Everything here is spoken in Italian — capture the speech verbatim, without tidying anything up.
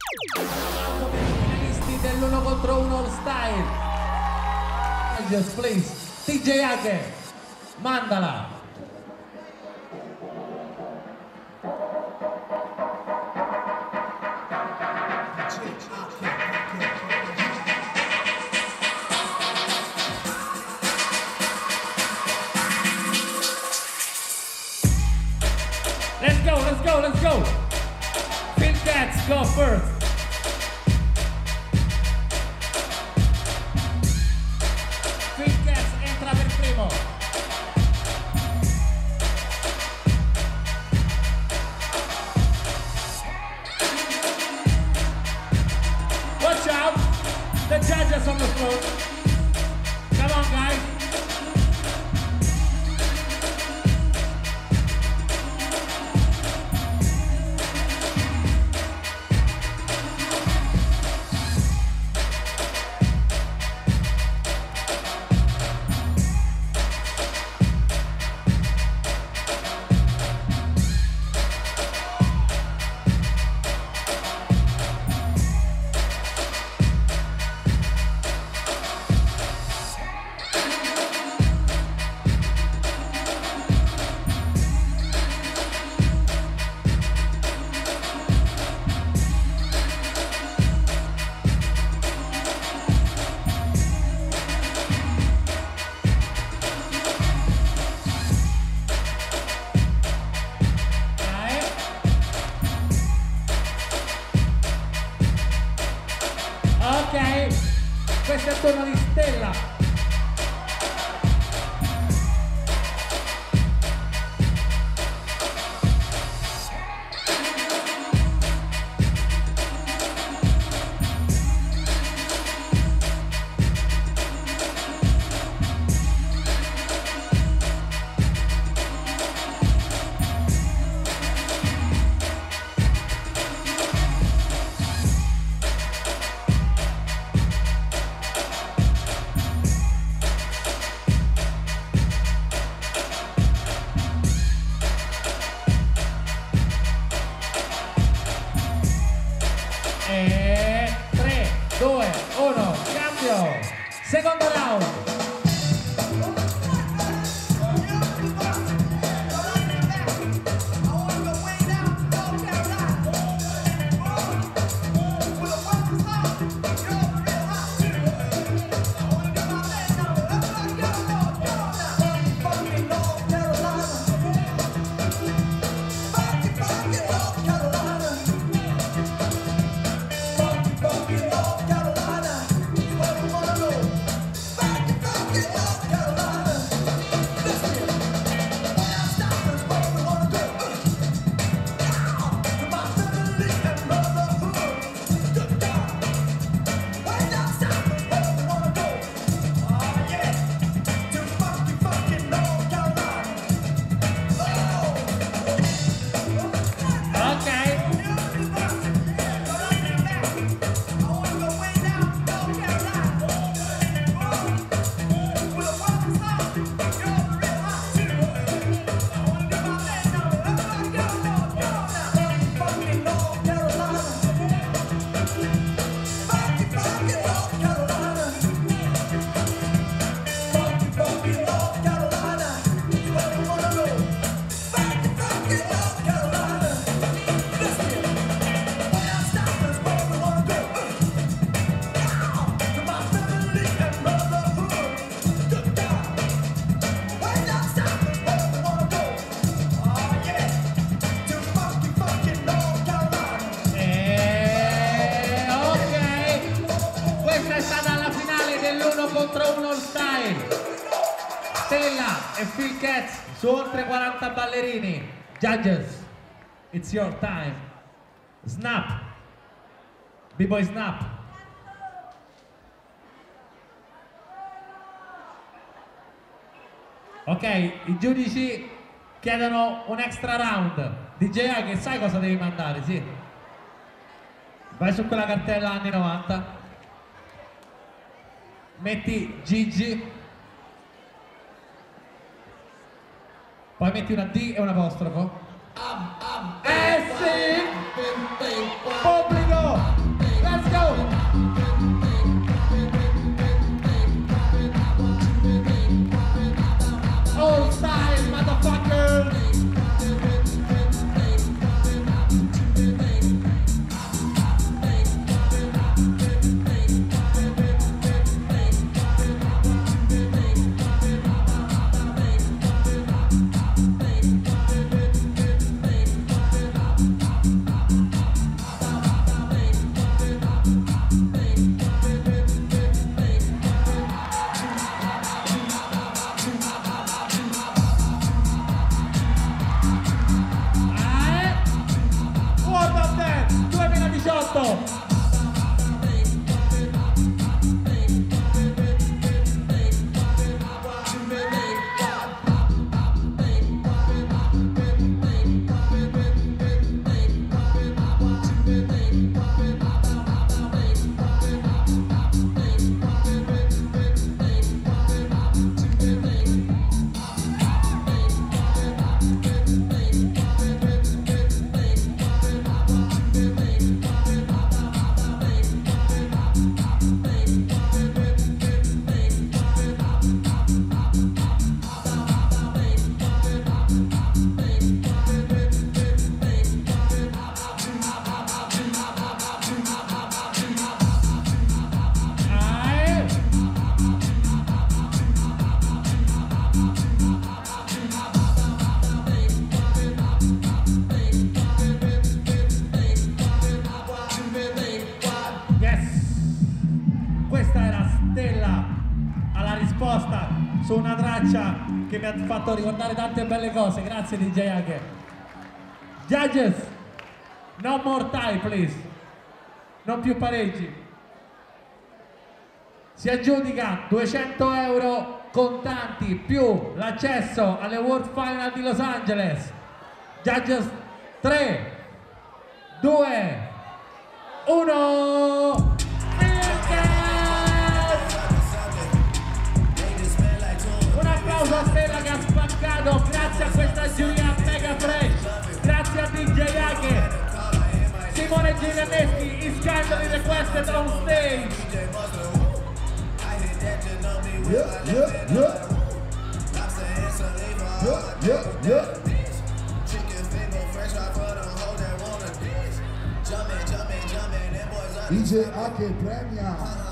Finalisti dell'uno contro uno all style. Just please. D J Aghe, mandala. Let's go, let's go, let's go. Phil Katz, go first. Phil Katz entra per primo. Watch out, the judges on the floor. Come on, guys. Ok, questo è il turno di Stella. E tre, due, uno, cambio. Secondo round. Contro uno all style. Stella e Phil Katz su oltre quaranta ballerini. Judges, it's your time. Snap. B-boy snap. Ok, i giudici chiedono un extra round. D J A, che sai cosa devi mandare, sì? Vai su quella cartella anni novanta. Metti Gigi, poi metti una D e un apostrofo. Eh sì! Pubblico! uno. Su una traccia che mi ha fatto ricordare tante belle cose, grazie D J anche. Judges, no more tie please, non più pareggi. Si aggiudica duecento euro contanti più l'accesso alle World Final di Los Angeles. Judges, tre, due, uno. A Stella che ha spaccato, grazie a questa giuria mega fresh, grazie a D J Ake, Simone Gileneschi is kindly requested on stage. Yeah, yeah, yeah. Yeah, yeah, yeah. D J Ake premia.